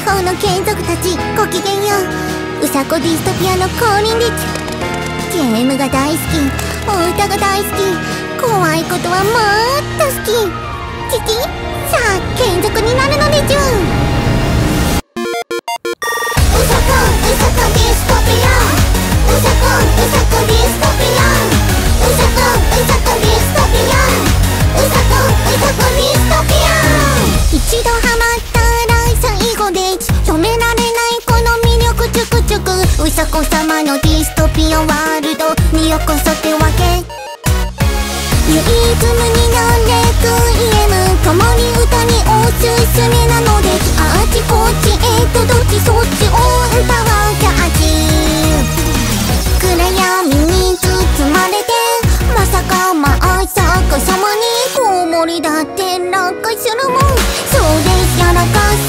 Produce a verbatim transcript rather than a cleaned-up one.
方の眷属たちごきげんよう。うさこディストピアの降臨です。ゲームが大好き、お歌が大好き、怖いことはもっと好き。キキ、さあ眷属になるのでちゅ。うさこうさこディストピア、うさこうさこディストピア、うさこうさこディストピア、うさこうさこディストピア。一度ハマったら最後です。止められないこの魅力チュクチュク。うさこ様のディストピアワールドにようこそってわけ。リズムになれクイエム、共に歌におすすめなのです。あっちこっちへとどっちそっちオンパワーキャッチ。暗闇に包まれてまさかまさか様にコウモリだって落下するもん。そうです、やらかす